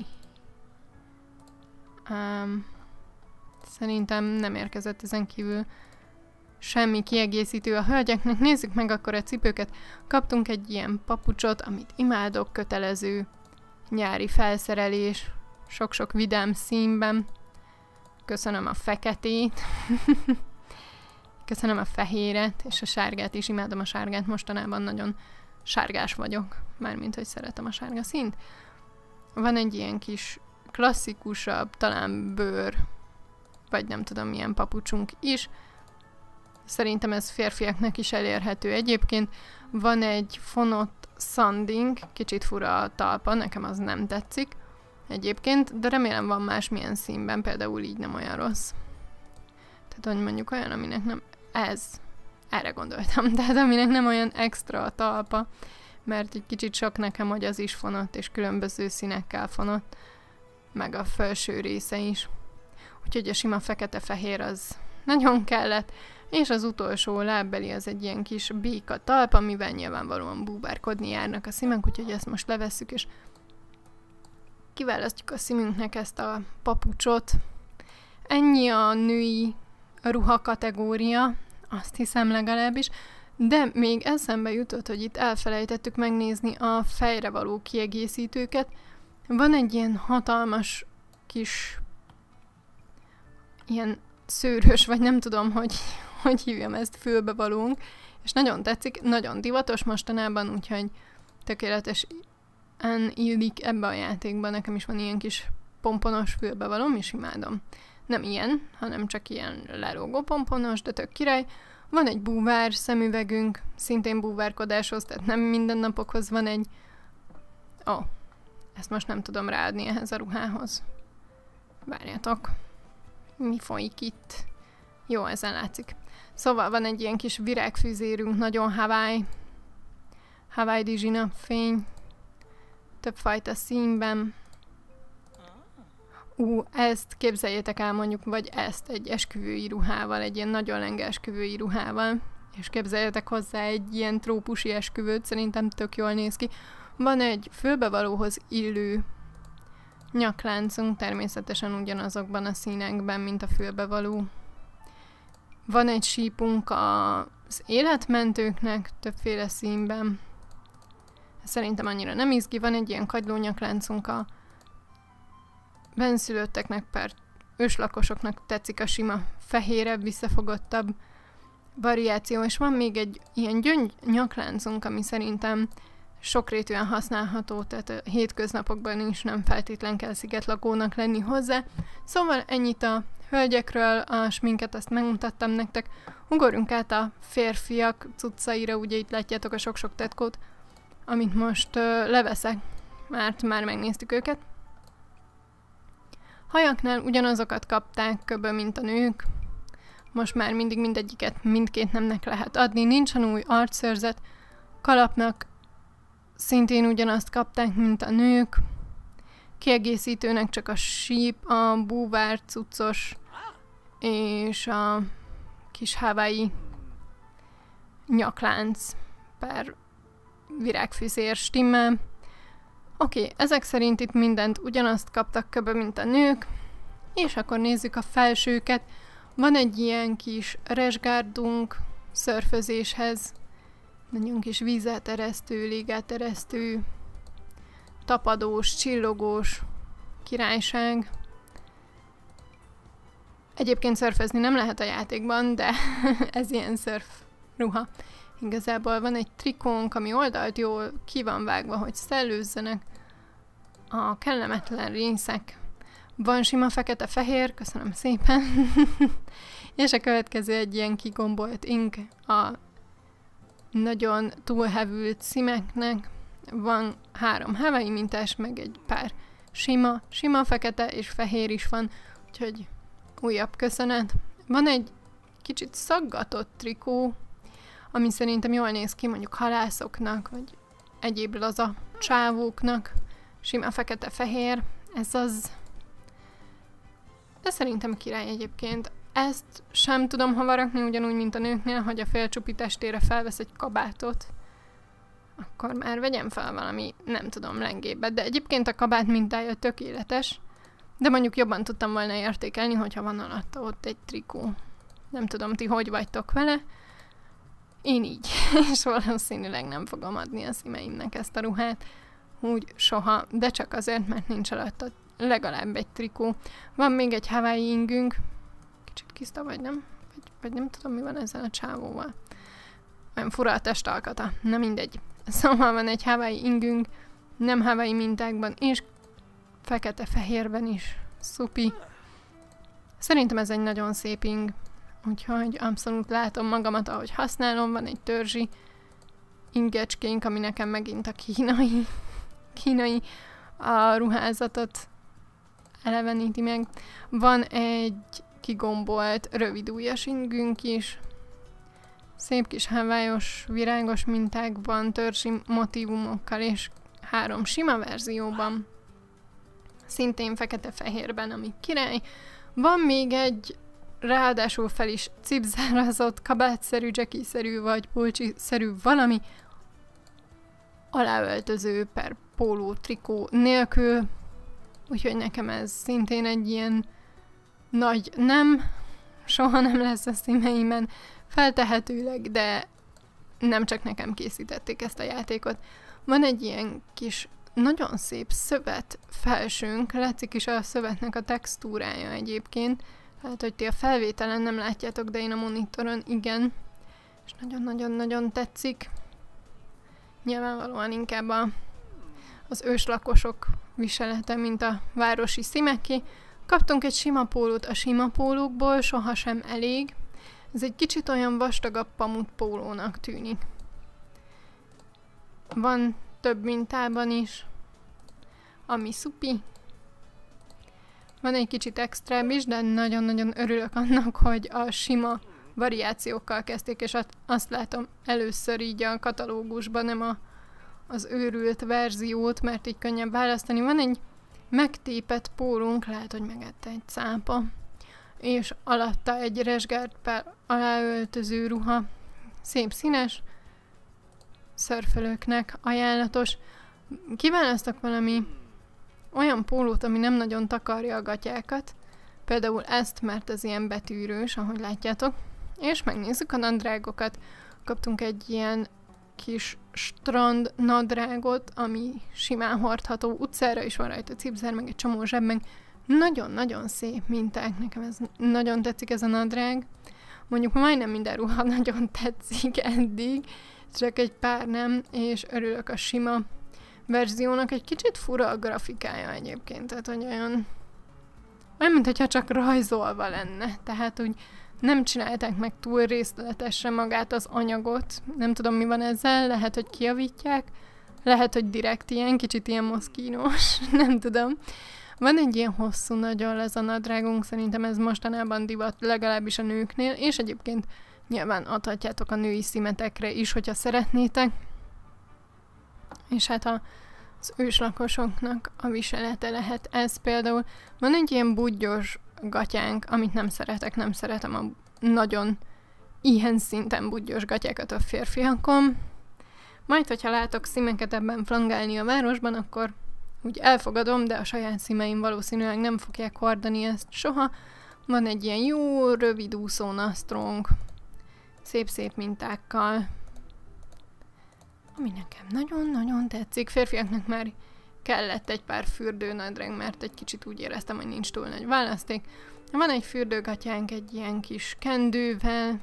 Um, szerintem nem érkezett ezen kívül semmi kiegészítő a hölgyeknek. Nézzük meg akkor a cipőket. Kaptunk egy ilyen papucsot, amit imádok, kötelező nyári felszerelés, sok-sok vidám színben. Köszönöm a feketét. Köszönöm a fehéret, és a sárgát is. Imádom a sárgát, mostanában nagyon sárgás vagyok. Mármint, hogy szeretem a sárga színt. Van egy ilyen kis klasszikusabb, talán bőr, vagy nem tudom milyen papucsunk is. Szerintem ez férfiaknak is elérhető. Egyébként van egy fonott sanding, kicsit fura a talpa, nekem az nem tetszik egyébként, de remélem van másmilyen színben, például így nem olyan rossz. Tehát, hogy mondjuk olyan, aminek nem... Ez. Erre gondoltam. Tehát, aminek nem olyan extra a talpa, mert egy kicsit sok nekem, hogy az is fonott, és különböző színekkel fonott, meg a felső része is. Úgyhogy a sima fekete-fehér az nagyon kellett, és az utolsó lábbeli az egy ilyen kis béka talp, amivel nyilvánvalóan búvárkodni járnak a szimek, úgyhogy ezt most levesszük, és kiválasztjuk a szimünknek ezt a papucsot. Ennyi a női ruha kategória, azt hiszem legalábbis, de még eszembe jutott, hogy itt elfelejtettük megnézni a fejre való kiegészítőket. Van egy ilyen hatalmas kis ilyen szőrös, vagy nem tudom, hogy, hogy hívjam ezt, fülbevalónk, és nagyon tetszik, nagyon divatos mostanában, úgyhogy tökéletesen illik ebbe a játékba. Nekem is van ilyen kis pomponos fülbevalóm, és imádom. Nem ilyen, hanem csak ilyen lelógó pomponos, de tök király. Van egy búvár szemüvegünk, szintén búvárkodáshoz, tehát nem mindennapokhoz van egy... Ó, oh, ezt most nem tudom ráadni ehhez a ruhához. Várjátok. Mi folyik itt? Jó, ezen látszik. Szóval van egy ilyen kis virágfűzérünk, nagyon Hawaii. Hawaii dizsina fény. Többfajta színben. Ú, ezt képzeljétek el mondjuk, vagy ezt egy esküvői ruhával, egy ilyen nagyon lenge esküvői ruhával. És képzeljetek hozzá egy ilyen trópusi esküvőt, szerintem tök jól néz ki. Van egy fülbevalóhoz illő nyakláncunk, természetesen ugyanazokban a színekben, mint a fülbevaló. Van egy sípunk az életmentőknek, többféle színben. Szerintem annyira nem izgi. Van egy ilyen kagylónyakláncunk a benszülötteknek, per őslakosoknak tetszik a sima, fehérebb, visszafogottabb variáció, és van még egy ilyen gyöngy nyakláncunk, ami szerintem sokrétűen használható, tehát a hétköznapokban is nem feltétlen kell szigetlakónak lenni hozzá. Szóval ennyit a hölgyekről, a sminket azt megmutattam nektek. Ugorjunk át a férfiak cuccaira, ugye itt látjátok a sok-sok tetkót, amit most uh, leveszek, mert már megnéztük őket. Hajaknál ugyanazokat kapták köbben, mint a nők. Most már mindig mindegyiket mindkét nemnek lehet adni. Nincsen új arcszőrzet. Kalapnak szintén ugyanazt kapták, mint a nők. Kiegészítőnek csak a síp, a búvár cuccos és a kis Hawaii nyaklánc per virágfűzér stimmel. Oké, okay, ezek szerint itt mindent ugyanazt kaptak köbben, mint a nők. És akkor nézzük a felsőket. Van egy ilyen kis resgárdunk szörfözéshez. Nagyon kis vízelteresztő, légelteresztő, tapadós, csillogós királyság. Egyébként szörfözni nem lehet a játékban, de ez ilyen szörf ruha. Igazából van egy trikónk, ami oldalt jól ki van vágva, hogy szellőzzenek a kellemetlen részek. Van sima fekete-fehér, köszönöm szépen. És a következő egy ilyen kigombolt ink a nagyon túlhevült színeknek. Van három Hawaii mintás, meg egy pár sima, sima fekete és fehér is van, úgyhogy újabb köszönet. Van egy kicsit szaggatott trikó, ami szerintem jól néz ki mondjuk halászoknak, vagy egyéb laza csávóknak. Sima fekete-fehér, ez az... Ez szerintem király egyébként. Ezt sem tudom hova rakni, ugyanúgy, mint a nőknél, hogy a félcsupi testére felvesz egy kabátot, akkor már vegyem fel valami, nem tudom, lengébbet. De egyébként a kabát mintája tökéletes, de mondjuk jobban tudtam volna értékelni, hogyha van alatta ott egy trikó. Nem tudom, ti hogy vagytok vele. Én így. És valószínűleg nem fogom adni a szímeimnek ezt a ruhát. Úgy soha, de csak azért, mert nincs alatta legalább egy trikó. Van még egy Hawaii ingünk. Kicsit kiszta vagy nem? Vagy, vagy nem tudom, mi van ezzel a csávóval. Olyan fura a testalkata. Na mindegy. Szóval van egy Hawaii ingünk, nem Hawaii mintákban, és fekete-fehérben is. Szupi. Szerintem ez egy nagyon szép ing. Úgyhogy abszolút látom magamat, ahogy használom. Van egy törzsi ingecskénk, ami nekem megint a kínai, kínai a ruházatot eleveníti meg. Van egy kigombolt, rövidújas ingünk is. Szép kis havályos, virágos mintákban, törzsi motívumokkal, és három sima verzióban. Szintén fekete-fehérben, ami király. Van még egy ráadásul fel is cipzárazott, kabátszerű, jackie-szerű vagy pulcsi-szerű valami aláöltöző per póló, trikó nélkül. Úgyhogy nekem ez szintén egy ilyen nagy nem, soha nem lesz a színeimen, feltehetőleg, de nem csak nekem készítették ezt a játékot. Van egy ilyen kis, nagyon szép szövet felsőnk, látszik is a szövetnek a textúrája egyébként. Hát, hogy ti a felvételen nem látjátok, de én a monitoron igen. És nagyon-nagyon-nagyon tetszik. Nyilvánvalóan inkább a, az őslakosok viselete, mint a városi szimeké. Kaptunk egy sima pólót, a sima pólókból sohasem elég. Ez egy kicsit olyan vastagabb pamut pólónak tűnik. Van több mintában is, ami szupi. Van egy kicsit extrább is, de nagyon-nagyon örülök annak, hogy a sima variációkkal kezdték, és azt látom először így a katalógusban, nem a, az őrült verziót, mert így könnyebb választani. Van egy megtépett pólónk, lehet, hogy megette egy cápa, és alatta egy resgárt per aláöltöző ruha, szép színes, szörfölőknek ajánlatos. Kiválasztok valami olyan pólót, ami nem nagyon takarja a gatyákat, például ezt, mert ez ilyen betűrős, ahogy látjátok, és megnézzük a nadrágokat. Kaptunk egy ilyen kis strand nadrágot, ami simán hordható, utcára is van rajta cipzár, meg egy csomó zsebben. Nagyon-nagyon szép minták, nekem ez nagyon tetszik ez a nadrág. Mondjuk majdnem minden ruha nagyon tetszik eddig, csak egy pár nem, és örülök a sima verziónak. Egy kicsit fura a grafikája egyébként, tehát hogy olyan, olyan, mintha csak rajzolva lenne, tehát úgy nem csinálták meg túl részletesen magát az anyagot, nem tudom mi van ezzel, lehet, hogy kijavítják, lehet, hogy direkt ilyen, kicsit ilyen moszkínos, nem tudom. Van egy ilyen hosszú nagyon ez a nadrágunk, szerintem ez mostanában divat, legalábbis a nőknél, és egyébként nyilván adhatjátok a női szímetekre is, hogyha szeretnétek. És hát a, az őslakosoknak a viselete lehet ez például. Van egy ilyen budgyos gatyánk, amit nem szeretek, nem szeretem a nagyon ilyen szinten budgyos gatyákat a férfiakon. Majd, hogyha látok szímeket ebben flangálni a városban, akkor úgy elfogadom, de a saját szímeim valószínűleg nem fogják hordani ezt soha. Van egy ilyen jó, rövid úszó nasztrónk, szép-szép mintákkal, ami nekem nagyon-nagyon tetszik. Férfiaknak már kellett egy pár fürdőnadrág, mert egy kicsit úgy éreztem, hogy nincs túl nagy választék. Van egy fürdőgatyánk egy ilyen kis kendővel,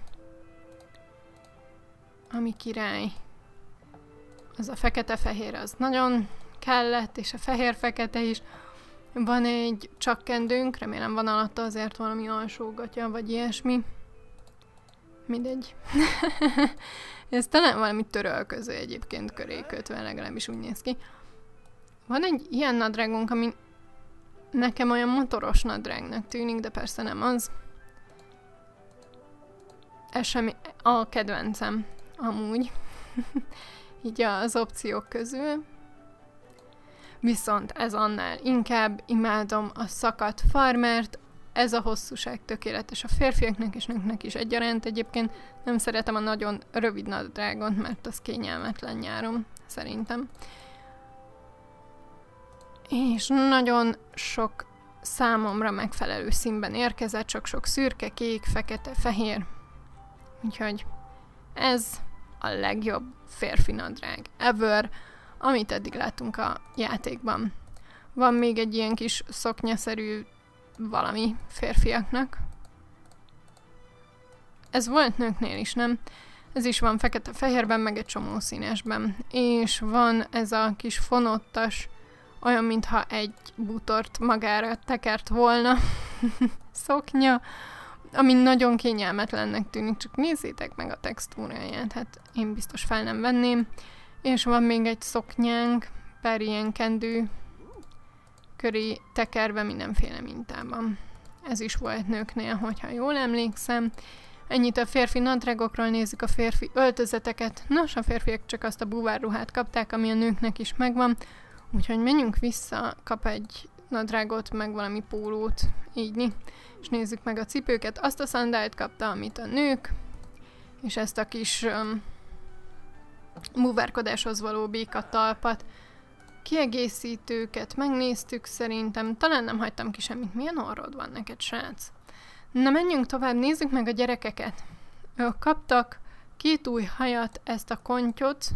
ami király. Az a fekete-fehér az nagyon kellett, és a fehér-fekete is. Van egy csakkendőnk, remélem van alatta azért valami alsógatja, vagy ilyesmi. Mindegy. Ez talán valami törölköző egyébként köré kötve, legalábbis úgy néz ki. Van egy ilyen nadrágunk, ami nekem olyan motoros nadrágnak tűnik, de persze nem az. Ez sem a kedvencem, amúgy. Így az opciók közül. Viszont ez annál inkább imádom a szakadt farmert. Ez a hosszúság tökéletes a férfiaknak és nőknek is egyaránt. Egyébként nem szeretem a nagyon rövid nadrágot, mert az kényelmetlen nyáron, szerintem. És nagyon sok számomra megfelelő színben érkezett, sok-sok szürke, kék, fekete, fehér. Úgyhogy ez a legjobb férfi nadrág ever, amit eddig láttunk a játékban. Van még egy ilyen kis szoknyaszerű valami férfiaknak. Ez volt nőknél is, nem? Ez is van fekete-fehérben, meg egy csomó színesben. És van ez a kis fonottas, olyan, mintha egy bútort magára tekert volna szoknya, ami nagyon kényelmetlennek tűnik, csak nézzétek meg a textúráját, hát én biztos fel nem venném. És van még egy szoknyánk, pár ilyen kendő köré tekerve mindenféle mintában. Ez is volt nőknél, hogyha jól emlékszem. Ennyit a férfi nadrágokról, nézzük a férfi öltözeteket. Nos, a férfiak csak azt a búvárruhát kapták, ami a nőknek is megvan. Úgyhogy menjünk vissza, kap egy nadrágot, meg valami pólót, ígyni. És nézzük meg a cipőket. Azt a szandált kapta, amit a nők, és ezt a kis um, búvárkodáshoz való békatalpat. Kiegészítőket megnéztük szerintem. Talán nem hagytam ki semmit. Milyen orrod van neked, srác? Na, menjünk tovább, nézzük meg a gyerekeket. Ők kaptak két új hajat, ezt a kontyot,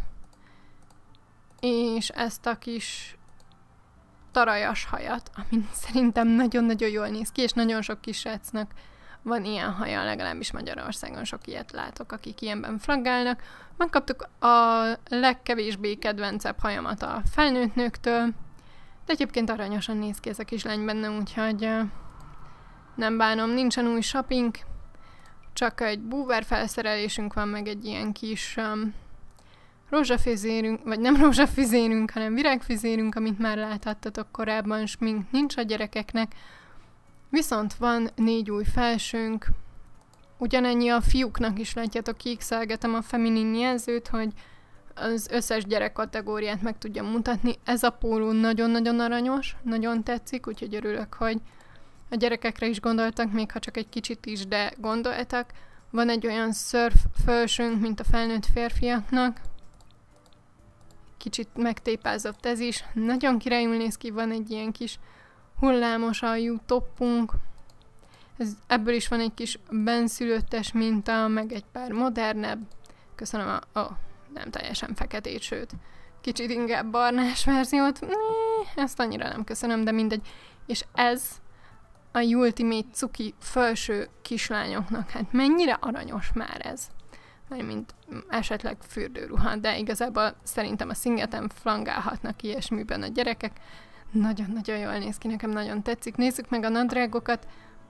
és ezt a kis tarajas hajat, ami szerintem nagyon-nagyon jól néz ki, és nagyon sok kisrácnak van ilyen haja, legalábbis Magyarországon sok ilyet látok, akik ilyenben flaggálnak. Megkaptuk a legkevésbé kedvencebb hajamat a felnőtt nőktől, de egyébként aranyosan néz ki ez a kislány benne, úgyhogy nem bánom, nincsen új shopping, csak egy búvár felszerelésünk van, meg egy ilyen kis um, rózsafüzérünk, vagy nem rózsafüzérünk, hanem virágfüzérünk, amit már láthattatok korábban, smink nincs a gyerekeknek. Viszont van négy új felsőnk, ugyanennyi a fiúknak is, látjátok, kiixelgetem a feminin jelzőt, hogy az összes gyerek kategóriát meg tudjam mutatni. Ez a póló nagyon-nagyon aranyos, nagyon tetszik, úgyhogy örülök, hogy a gyerekekre is gondoltak, még ha csak egy kicsit is, de gondoltak. Van egy olyan surf felsőnk, mint a felnőtt férfiaknak. Kicsit megtépázott ez is. Nagyon királyul néz ki, van egy ilyen kis hullámos aljú toppunk. Ez, ebből is van egy kis benszülöttes minta, meg egy pár modernebb. Köszönöm a... Oh, nem teljesen feketét, sőt, kicsit inkább barnás verziót. Nee, ezt annyira nem köszönöm, de mindegy. És ez a Ultimate cuki felső kislányoknak. Hát mennyire aranyos már ez. Mint esetleg fürdőruha, de igazából szerintem a szingeten flangálhatnak ilyesmiben a gyerekek. Nagyon-nagyon jól néz ki, nekem nagyon tetszik. Nézzük meg a nadrágokat.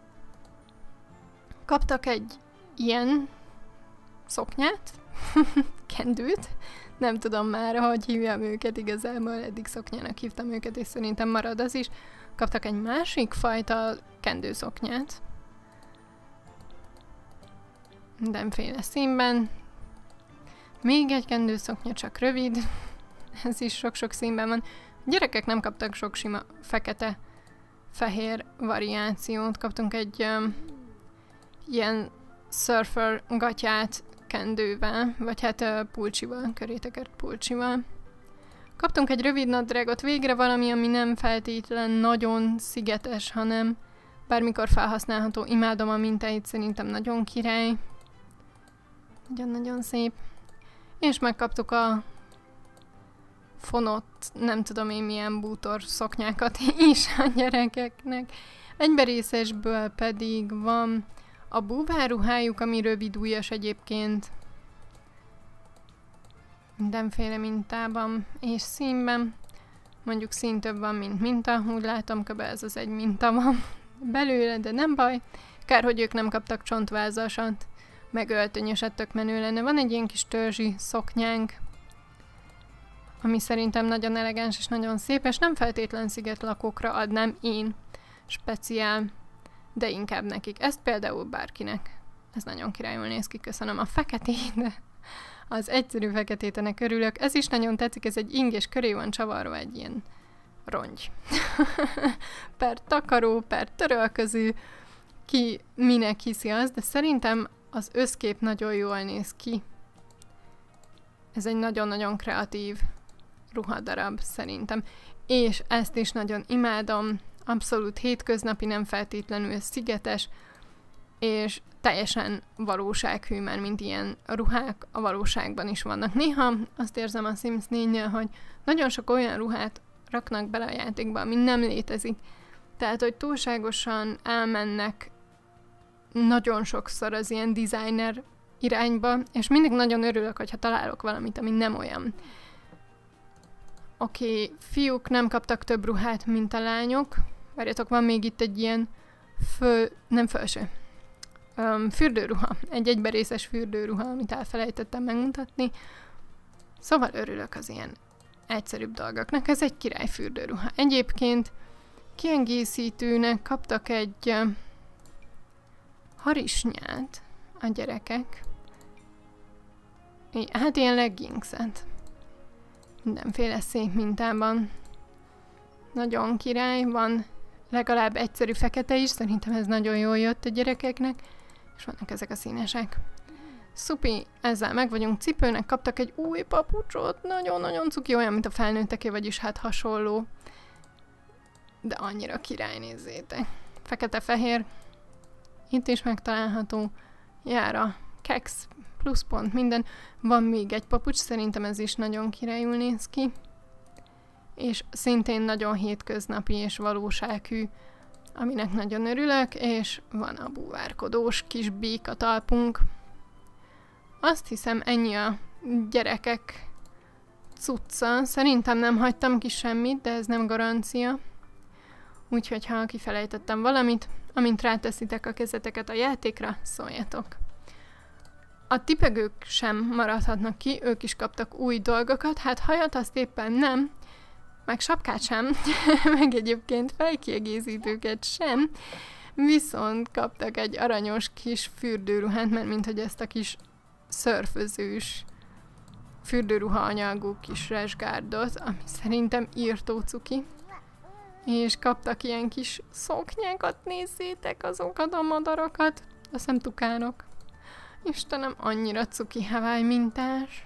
Kaptak egy ilyen szoknyát, kendőt, nem tudom már, hogy hívjam őket igazából, eddig szoknyának hívtam őket, és szerintem marad az is. Kaptak egy másik fajta kendőszoknyát, mindenféle színben. Még egy kendőszoknya, csak rövid, ez is sok-sok színben van. A gyerekek nem kaptak sok sima fekete-fehér variációt, kaptunk egy um, ilyen surfer gatyát kendővel, vagy hát uh, pulcsival, körétekert pulcsival. Kaptunk egy rövid nadrágot, végre valami, ami nem feltétlen nagyon szigetes, hanem bármikor felhasználható. Imádom a mintáit, szerintem nagyon király. Nagyon-nagyon szép. És megkaptuk a fonott, nem tudom én milyen bútor szoknyákat is a gyerekeknek. Egyberészesből pedig van a búvárruhájuk, ami rövid ujjas egyébként. Mindenféle mintában és színben. mondjuk szín több van, mint minta, úgy látom, kb. Ez az egy minta van belőle, de nem baj. Kár, hogy ők nem kaptak csontvázasat, meg öltönyöset, tök menő lenne. Van egy ilyen kis törzsi szoknyánk, ami szerintem nagyon elegáns és nagyon szép, és nem feltétlen szigetlakókra adnám én speciál, de inkább nekik. Ezt például bárkinek. Ez nagyon királyul néz ki, köszönöm a feketét, de az egyszerű feketétenek örülök. Ez is nagyon tetszik, ez egy ing, és köré van csavarva egy ilyen rongy. Per takaró, per törölköző, ki minek hiszi az, de szerintem az összkép nagyon jól néz ki. Ez egy nagyon-nagyon kreatív ruhadarab szerintem. És ezt is nagyon imádom, abszolút hétköznapi, nem feltétlenül szigetes, és teljesen valósághű, mert mint ilyen ruhák a valóságban is vannak. Néha azt érzem a Sims négynél, hogy nagyon sok olyan ruhát raknak bele a játékba, ami nem létezik. Tehát, hogy túlságosan elmennek nagyon sokszor az ilyen designer irányba, és mindig nagyon örülök, hogyha találok valamit, ami nem olyan. Oké, okay, fiúk nem kaptak több ruhát, mint a lányok. Várjatok, van még itt egy ilyen föl, nem felső. Um, fürdőruha. Egy egyberészes fürdőruha, amit elfelejtettem megmutatni. Szóval örülök az ilyen egyszerűbb dolgoknak. Ez egy király fürdőruha. Egyébként kiegészítőnek kaptak egy uh, harisnyát a gyerekek. I- hát ilyen leggingset. Mindenféle szép mintában. Nagyon király, van legalább egyszerű fekete is, szerintem ez nagyon jól jött a gyerekeknek, és vannak ezek a színesek. Szupi, ezzel meg vagyunk. Cipőnek kaptak egy új papucsot, nagyon-nagyon cuki, olyan, mint a felnőtteké, vagyis hát hasonló. De annyira király, nézzétek. Fekete-fehér, itt is megtalálható, jár a keks, pluszpont, minden. Van még egy papucs, szerintem ez is nagyon királyul néz ki. És szintén nagyon hétköznapi és valósághű, aminek nagyon örülök, és van a búvárkodós kis béka talpunk. Azt hiszem, ennyi a gyerekek cucca. Szerintem nem hagytam ki semmit, de ez nem garancia. Úgyhogy ha kifelejtettem valamit, amint ráteszitek a kezeteket a játékra, szóljatok. A tipegők sem maradhatnak ki, ők is kaptak új dolgokat, hát hajat azt éppen nem, meg sapkát sem, meg egyébként fejkiegészítőket sem, viszont kaptak egy aranyos kis fürdőruhát, mert mint hogy ezt a kis szörfözős fürdőruha anyagú kis resgárdot, ami szerintem írtó cuki. És kaptak ilyen kis szoknyákat, nézzétek azokat a madarakat, azt hiszem tukánok. Istenem, annyira cuki Hawaii mintás.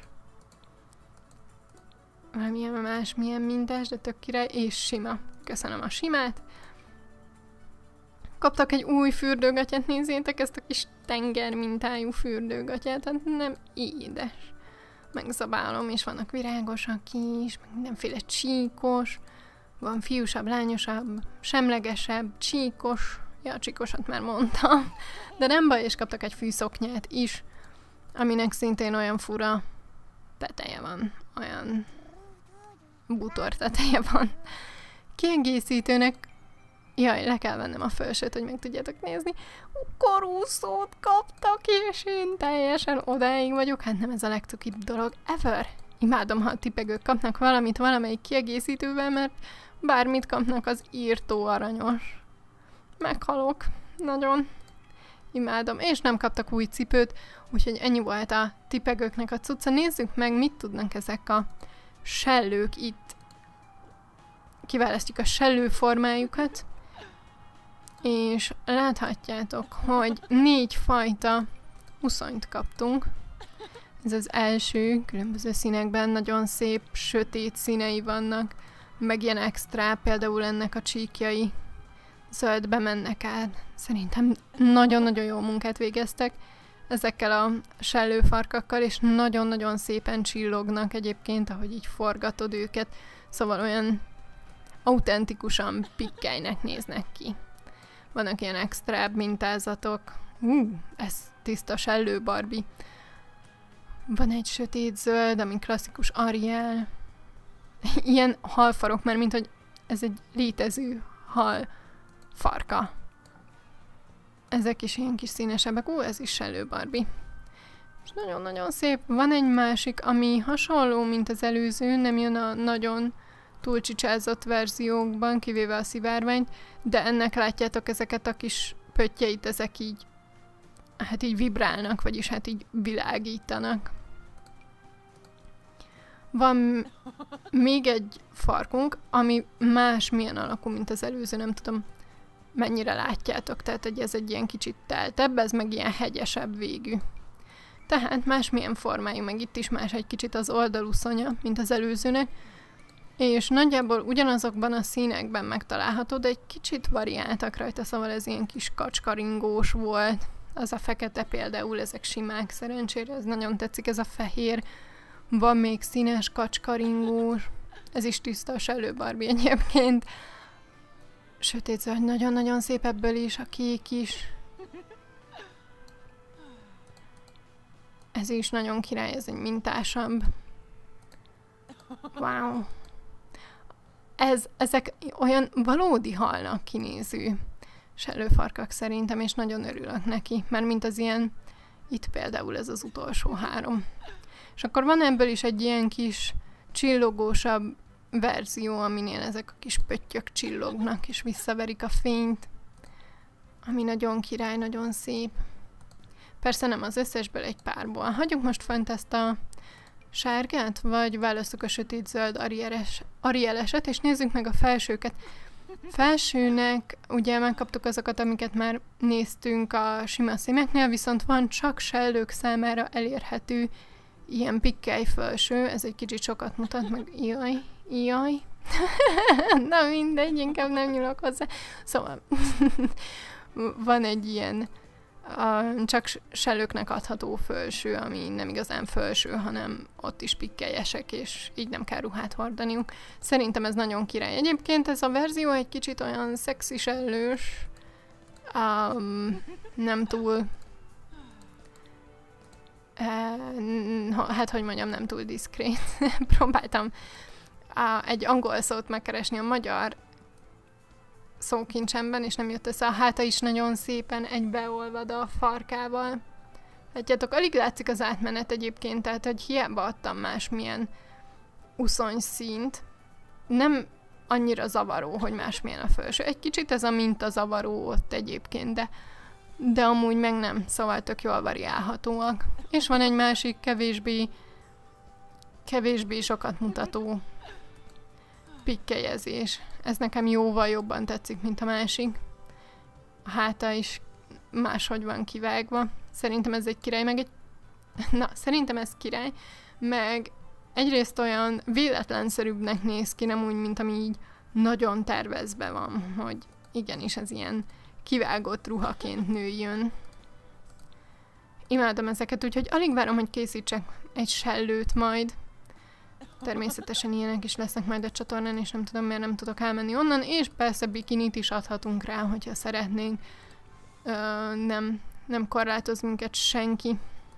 Valamilyen más, milyen mintás, de tök király, és sima. Köszönöm a simát. Kaptak egy új fürdőgatyát, nézzétek ezt a kis tenger mintájú fürdőgatyát, hát nem édes. Megzabálom, és vannak virágosak is, meg mindenféle csíkos, van fiúsabb, lányosabb, semlegesebb, csíkos, ja, csíkosat már mondtam, de nem baj, és kaptak egy fűszoknyát is, aminek szintén olyan fura teteje van, olyan bútor teteje van. Kiegészítőnek, jaj, le kell vennem a felsőt, hogy meg tudjátok nézni, korúszót kaptak, és én teljesen odáig vagyok, hát nem ez a legcukibb dolog ever. Imádom, ha a tipegők kapnak valamit valamelyik kiegészítővel, mert bármit kapnak, az írtó aranyos. Meghalok. Nagyon imádom. És nem kaptak új cipőt, úgyhogy ennyi volt a tipegőknek a cucca. Nézzük meg, mit tudnak ezek a sellők itt. Kiválasztjuk a sellő formájukat, és láthatjátok, hogy négy fajta uszonyt kaptunk. Ez az első, különböző színekben, nagyon szép, sötét színei vannak, meg ilyen extra, például ennek a csíkjai zöldbe mennek át. Szerintem nagyon-nagyon jó munkát végeztek ezekkel a sellőfarkakkal, és nagyon-nagyon szépen csillognak egyébként, ahogy így forgatod őket, szóval olyan autentikusan pikkelynek néznek ki. Vannak ilyen extrább mintázatok. Uh, ez tiszta sellő Barbie. Van egy sötét zöld, ami klasszikus Ariel. ilyen halfarok, mert mint hogy ez egy létező hal farka. Ezek is ilyen kis színesebbek. Ú, ez is Sellő Barbie. És nagyon-nagyon szép. Van egy másik, ami hasonló, mint az előző, nem jön a nagyon túlcsicsázott verziókban, kivéve a szivárványt, de ennek látjátok ezeket a kis pöttyeit, ezek így, hát így vibrálnak, vagyis hát így világítanak. Van még egy farkunk, ami másmilyen alakú, mint az előző, nem tudom mennyire látjátok, tehát hogy ez egy ilyen kicsit teltebb, ez meg ilyen hegyesebb végű. Tehát másmilyen formájú, meg itt is más egy kicsit az oldalúszonya, mint az előzőnek, és nagyjából ugyanazokban a színekben megtalálható, de egy kicsit variáltak rajta, szóval ez ilyen kis kacskaringós volt. Az a fekete például, ezek simák szerencsére, ez nagyon tetszik, ez a fehér. Van még színes kacskaringós, ez is tiszta a Sellő Barbie egyébként. Sötétzöld, nagyon-nagyon szép ebből is, a kék is. Ez is nagyon király, ez egy mintásabb. Wow. Ez, ezek olyan valódi halnak kinéző sellőfarkak szerintem, és nagyon örülök neki, mert mint az ilyen, itt például ez az utolsó három. És akkor van ebből is egy ilyen kis csillogósabb verzió, aminél ezek a kis pöttyök csillognak, és visszaverik a fényt, ami nagyon király, nagyon szép. Persze nem az összesből, egy párból. Hagyjuk most fent ezt a sárgát, vagy választjuk a sötétzöld arieles, arieleset, és nézzük meg a felsőket. Felsőnek ugye megkaptuk azokat, amiket már néztünk a sima színeknél, viszont van csak sellők számára elérhető ilyen pikkely felső, ez egy kicsit sokat mutat, meg jaj, jaj. Na mindegy, inkább nem nyúlok hozzá. Szóval van egy ilyen a, csak sellőknek adható felső, ami nem igazán felső, hanem ott is pikkelyesek, és így nem kell ruhát hordaniuk. Szerintem ez nagyon király. Egyébként ez a verzió egy kicsit olyan szexi sellős, um, nem túl uh, hát hogy mondjam, nem túl diszkrét. Próbáltam uh, egy angol szót megkeresni a magyar szókincsemben, és nem jött össze. A háta is nagyon szépen egybeolvad a farkával. Látjátok, alig látszik az átmenet egyébként, tehát hogy hiába adtam másmilyen uszony színt, nem annyira zavaró, hogy másmilyen a felső. Egy kicsit ez a minta zavaró ott egyébként, de, de amúgy meg nem, szóval tök jól variálhatóak. És van egy másik kevésbé kevésbé sokat mutató pikkelyezés. Ez nekem jóval jobban tetszik, mint a másik. A háta is máshogy van kivágva. Szerintem ez egy király, meg egy... Na, szerintem ez király, meg egyrészt olyan véletlenszerűbbnek néz ki, nem úgy, mint ami így nagyon tervezve van, hogy igenis ez ilyen kivágott ruhaként nőjön. Imádom ezeket, úgyhogy alig várom, hogy készítsek egy sellőt majd. Természetesen ilyenek is lesznek majd a csatornán, és nem tudom, miért nem tudok elmenni onnan, és persze bikinit is adhatunk rá, hogyha szeretnénk. Ö, nem, nem korlátoz minket senki.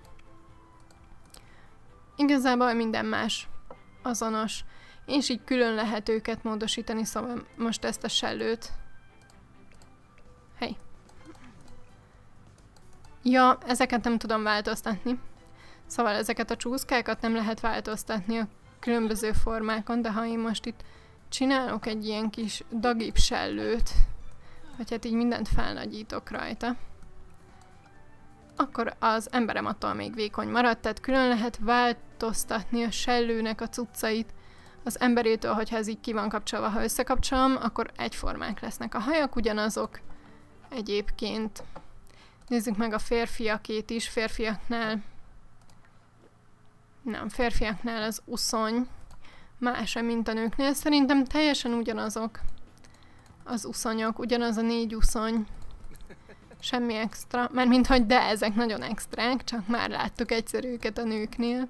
Igazából minden más azonos, és így külön lehet őket módosítani, szóval most ezt a sellőt. Hey. Ja, ezeket nem tudom változtatni. Szóval ezeket a csúszkákat nem lehet változtatni a különböző formákon, de ha én most itt csinálok egy ilyen kis dagib sellőt, vagy hát így mindent felnagyítok rajta, akkor az emberem attól még vékony maradt, tehát külön lehet változtatni a sellőnek a cuccait az emberétől, hogyha ez így ki van kapcsolva. Ha összekapcsolom, akkor egyformák lesznek. A hajak ugyanazok egyébként. Nézzük meg a férfiakét is, férfiaknál nem, férfiaknál az uszony más, mint a nőknél. Szerintem teljesen ugyanazok az uszonyok, ugyanaz a négy uszony. Semmi extra, mert minthogy de ezek nagyon extrák, csak már láttuk egyszer őket a nőknél.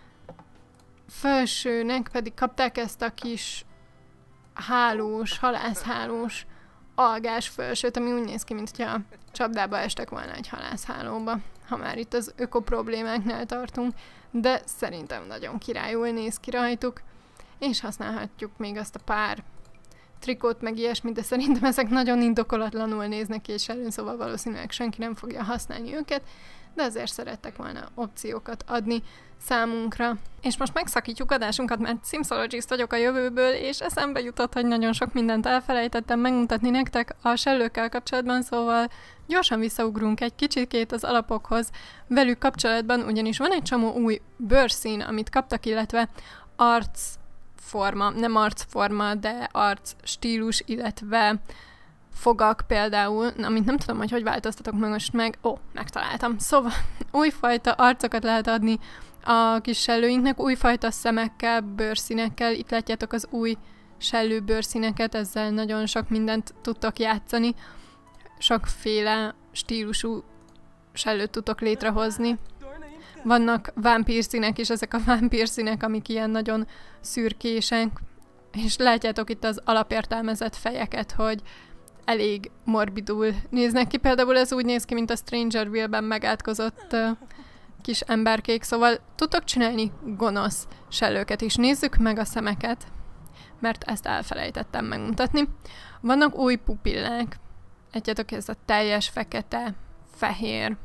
Felsőnek pedig kapták ezt a kis hálós, halászhálós algás felsőt, ami úgy néz ki, mint hogyha csapdába estek volna egy halászhálóba, ha már itt az öko problémáknál tartunk, de szerintem nagyon királyul néz ki rajtuk. és használhatjuk még azt a pár trikót, meg ilyesmit, de szerintem ezek nagyon indokolatlanul néznek ki, és előn, szóval valószínűleg senki nem fogja használni őket, de azért szerettek volna opciókat adni számunkra. És most megszakítjuk adásunkat, mert Simsologist vagyok a jövőből, és eszembe jutott, hogy nagyon sok mindent elfelejtettem megmutatni nektek a sellőkkel kapcsolatban, szóval gyorsan visszaugrunk egy kicsikét az alapokhoz velük kapcsolatban, ugyanis van egy csomó új bőrszín, amit kaptak, illetve arcforma, nem arcforma, de arc stílus, illetve fogak például, amit nem tudom, hogy hogy változtatok meg most meg. Ó, megtaláltam. Szóval újfajta arcokat lehet adni a kis sellőinknek, újfajta szemekkel, bőrszínekkel. Itt látjátok az új sellő bőrszíneket, ezzel nagyon sok mindent tudtok játszani. Sokféle stílusú sellőt tudtok létrehozni. Vannak vámpírszínek is, ezek a vámpírszínek, amik ilyen nagyon szürkések, és látjátok itt az alapértelmezett fejeket, hogy elég morbidul néznek ki. Például ez úgy néz ki, mint a Strangerville-ben megátkozott uh, kis emberkék, szóval tudtok csinálni gonosz sellőket is. Nézzük meg a szemeket, mert ezt elfelejtettem megmutatni. Vannak új pupillák. Látjátok, ez a teljes fekete, fehér.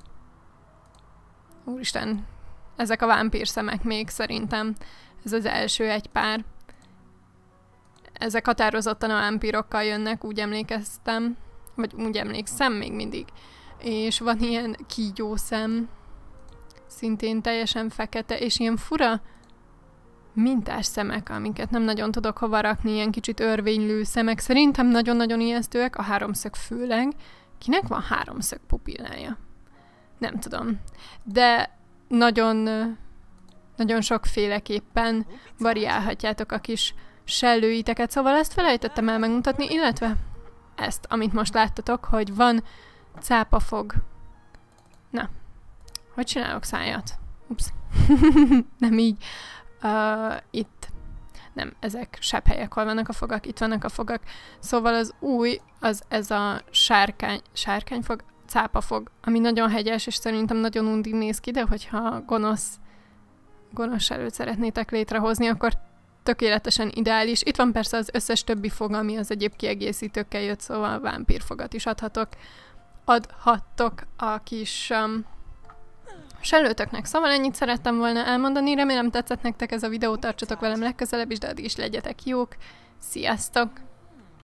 Úristen, ezek a vámpír szemek még szerintem. Ez az első egy pár. Ezek határozottan a vámpírokkal jönnek, úgy emlékeztem, vagy úgy emlékszem még mindig. És van ilyen kígyószem, szintén teljesen fekete, és ilyen fura mintás szemek, amiket nem nagyon tudok hova rakni, ilyen kicsit örvénylő szemek. Szerintem nagyon-nagyon ijesztőek, a háromszög főleg. Kinek van háromszög pupillája? Nem tudom. De nagyon, nagyon sokféleképpen variálhatjátok a kis sellőiteket, szóval ezt felejtettem el megmutatni, illetve ezt, amit most láttatok, hogy van cápafog. Na, hogy csinálok szájat? Ups. Nem így. Uh, itt. Nem, ezek sepphelyek, hol vannak a fogak, itt vannak a fogak. Szóval az új, az ez a sárkány, sárkányfog, cápafog, ami nagyon hegyes, és szerintem nagyon undin néz ki, de hogyha gonosz, gonosz sellőt szeretnétek létrehozni, akkor tökéletesen ideális. Itt van persze az összes többi fog, ami az egyéb kiegészítőkkel jött, szóval vámpírfogat is adhatok. Adhattok a kis um, sellőtöknek. Szóval ennyit szerettem volna elmondani. Remélem tetszett nektek ez a videó, tartsatok velem legközelebb is, de addig is legyetek jók. Sziasztok!